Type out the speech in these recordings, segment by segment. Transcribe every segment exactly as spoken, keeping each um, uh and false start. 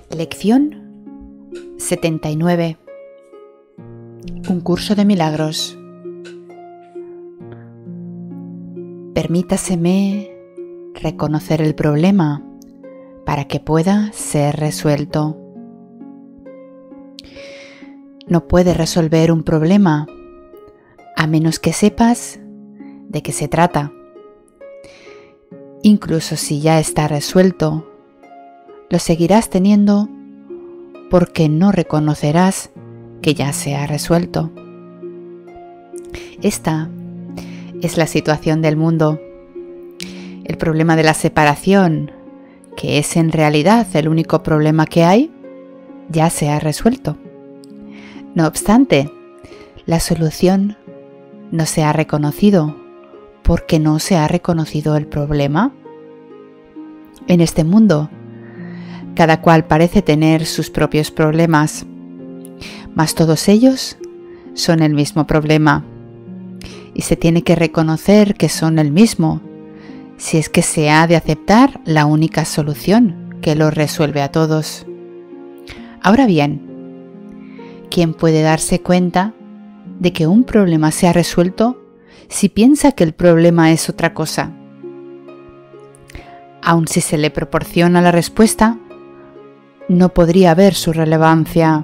Lección setenta y nueve. Un curso de milagros. Permítaseme reconocer el problema para que pueda ser resuelto. No puedes resolver un problema a menos que sepas de qué se trata. Incluso si ya está resuelto, lo seguirás teniendo porque no reconocerás que ya se ha resuelto. Esta es la situación del mundo. El problema de la separación, que es en realidad el único problema que hay, ya se ha resuelto. No obstante, la solución no se ha reconocido porque no se ha reconocido el problema. En este mundo, cada cual parece tener sus propios problemas, mas todos ellos son el mismo problema y se tiene que reconocer que son el mismo si es que se ha de aceptar la única solución que los resuelve a todos. Ahora bien, ¿quién puede darse cuenta de que un problema se ha resuelto si piensa que el problema es otra cosa? Aun si se le proporciona la respuesta, no podría ver su relevancia.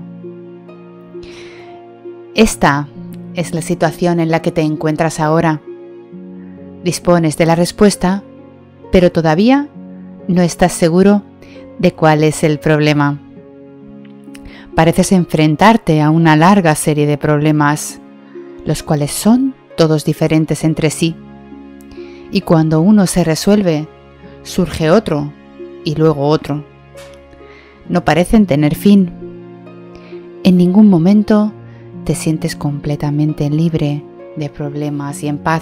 Esta es la situación en la que te encuentras ahora. Dispones de la respuesta, pero todavía no estás seguro de cuál es el problema. Pareces enfrentarte a una larga serie de problemas, los cuales son todos diferentes entre sí. Y cuando uno se resuelve, surge otro y luego otro. No parecen tener fin. En ningún momento te sientes completamente libre de problemas y en paz.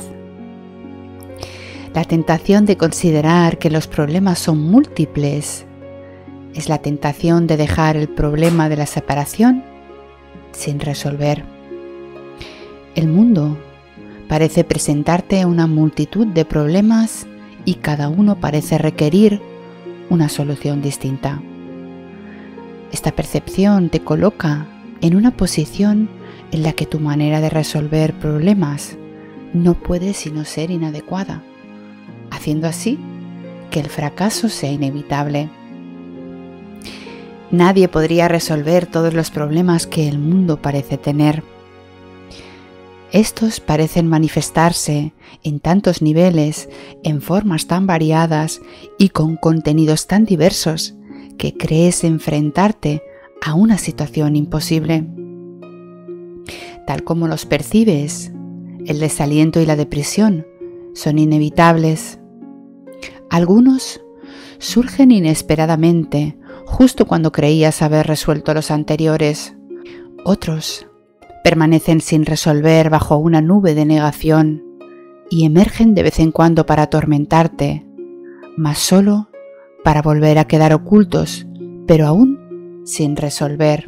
La tentación de considerar que los problemas son múltiples es la tentación de dejar el problema de la separación sin resolver. El mundo parece presentarte una multitud de problemas y cada uno parece requerir una solución distinta. Esta percepción te coloca en una posición en la que tu manera de resolver problemas no puede sino ser inadecuada, haciendo así que el fracaso sea inevitable. Nadie podría resolver todos los problemas que el mundo parece tener. Estos parecen manifestarse en tantos niveles, en formas tan variadas y con contenidos tan diversos que crees enfrentarte a una situación imposible. Tal como los percibes, el desaliento y la depresión son inevitables. Algunos surgen inesperadamente, justo cuando creías haber resuelto los anteriores. Otros permanecen sin resolver bajo una nube de negación y emergen de vez en cuando para atormentarte, mas solo para volver a quedar ocultos, pero aún sin resolver.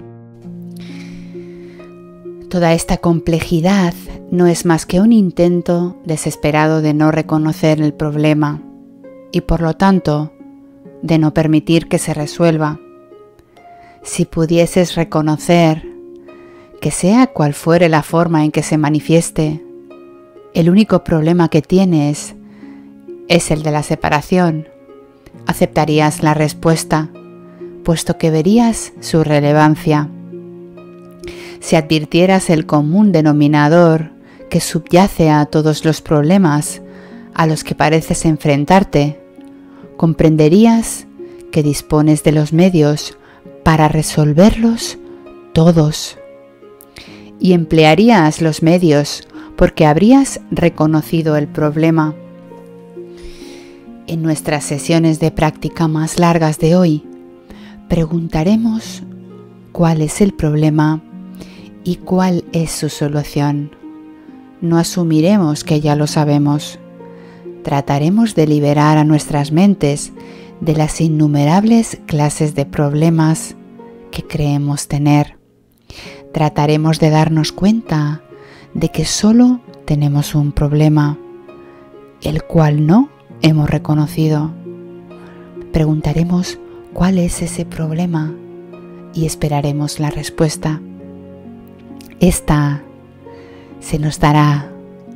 Toda esta complejidad no es más que un intento desesperado de no reconocer el problema y por lo tanto de no permitir que se resuelva. Si pudieses reconocer que sea cual fuere la forma en que se manifieste, el único problema que tienes es el de la separación, aceptarías la respuesta, puesto que verías su relevancia. Si advirtieras el común denominador que subyace a todos los problemas a los que pareces enfrentarte, comprenderías que dispones de los medios para resolverlos todos. Y emplearías los medios porque habrías reconocido el problema. En nuestras sesiones de práctica más largas de hoy, preguntaremos cuál es el problema y cuál es su solución. No asumiremos que ya lo sabemos. Trataremos de liberar a nuestras mentes de las innumerables clases de problemas que creemos tener. Trataremos de darnos cuenta de que solo tenemos un problema, el cual no hemos reconocido. Preguntaremos cuál es ese problema y esperaremos la respuesta. Esta se nos dará.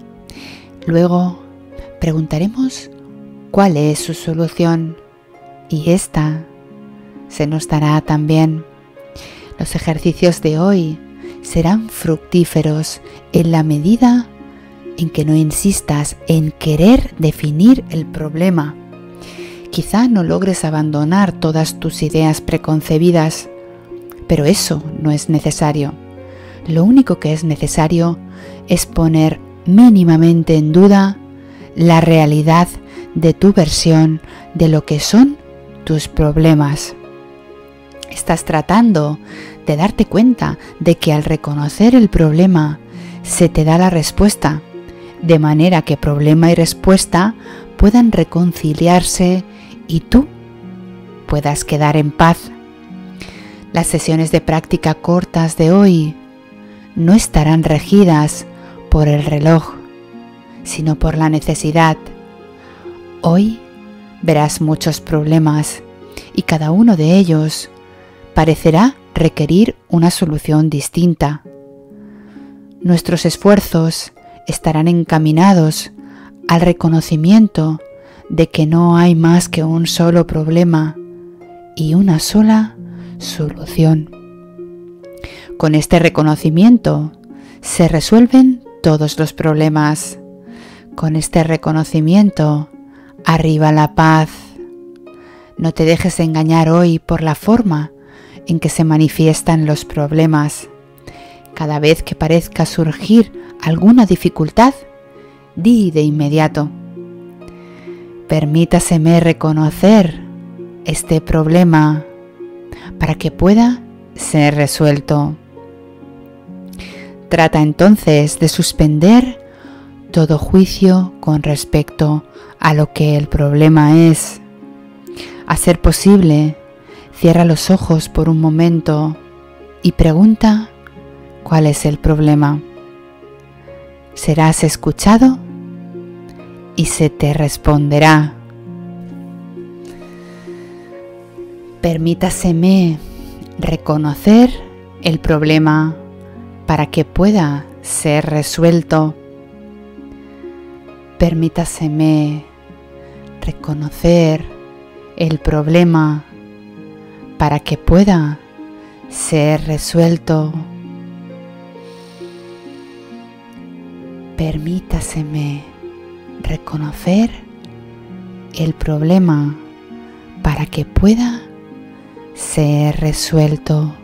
Luego preguntaremos cuál es su solución y esta se nos dará también. Los ejercicios de hoy serán fructíferos en la medida en que no insistas en querer definir el problema. Quizá no logres abandonar todas tus ideas preconcebidas, pero eso no es necesario. Lo único que es necesario es poner mínimamente en duda la realidad de tu versión de lo que son tus problemas. Estás tratando de darte cuenta de que al reconocer el problema se te da la respuesta, de manera que problema y respuesta puedan reconciliarse y tú puedas quedar en paz. Las sesiones de práctica cortas de hoy no estarán regidas por el reloj, sino por la necesidad. Hoy verás muchos problemas y cada uno de ellos parecerá requerir una solución distinta. Nuestros esfuerzos estarán encaminados al reconocimiento de que no hay más que un solo problema y una sola solución. Con este reconocimiento se resuelven todos los problemas. Con este reconocimiento arriba la paz. No te dejes engañar hoy por la forma en que se manifiestan los problemas. Cada vez que parezca surgir alguna dificultad, di de inmediato: permítaseme reconocer este problema para que pueda ser resuelto. Trata entonces de suspender todo juicio con respecto a lo que el problema es. A ser posible, cierra los ojos por un momento y pregunta cuál es el problema. Serás escuchado y se te responderá. Permítaseme reconocer el problema para que pueda ser resuelto. Permítaseme reconocer el problema para que pueda ser resuelto. Permítaseme reconocer el problema para que pueda ser resuelto.